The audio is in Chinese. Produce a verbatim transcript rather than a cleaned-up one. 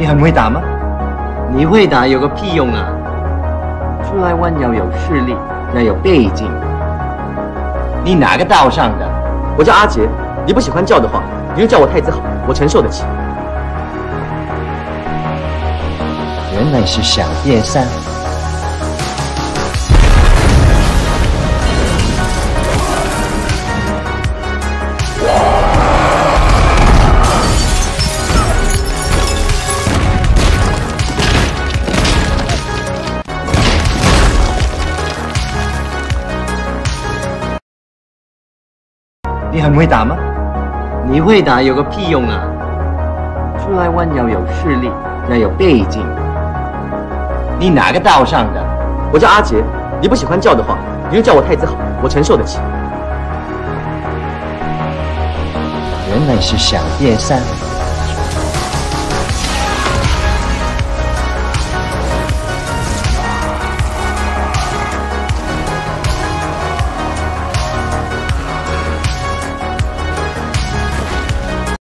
你很会打吗？你会打有个屁用啊！出来玩要有实力，要有背景。你哪个道上的？ 我叫阿杰，你不喜欢叫的话，你就叫我太子好，我承受得起。 原来是小叶山。你很会打吗？你会打有个屁用啊！出来玩要有实力，要有背景。你哪个道上的？ 我叫阿杰，你不喜欢叫的话，你就叫我太子好，我承受得起。 原来是小叶山。